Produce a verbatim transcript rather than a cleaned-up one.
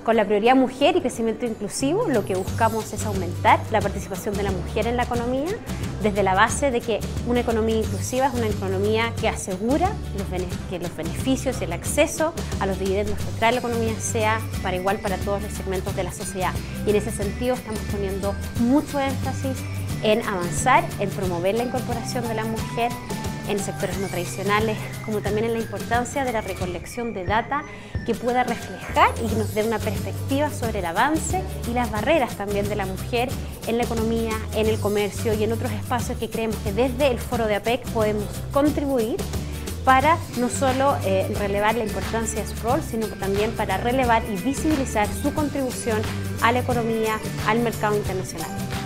Con la prioridad mujer y crecimiento inclusivo, lo que buscamos es aumentar la participación de la mujer en la economía, desde la base de que una economía inclusiva es una economía que asegura los que los beneficios y el acceso a los dividendos que trae la economía sea para igual para todos los segmentos de la sociedad. Y en ese sentido estamos poniendo mucho énfasis en avanzar, en promover la incorporación de la mujer en sectores no tradicionales, como también en la importancia de la recolección de data que pueda reflejar y que nos dé una perspectiva sobre el avance y las barreras también de la mujer en la economía, en el comercio y en otros espacios que creemos que desde el Foro de A P E C podemos contribuir para no solo eh, relevar la importancia de su rol, sino también para relevar y visibilizar su contribución a la economía, al mercado internacional.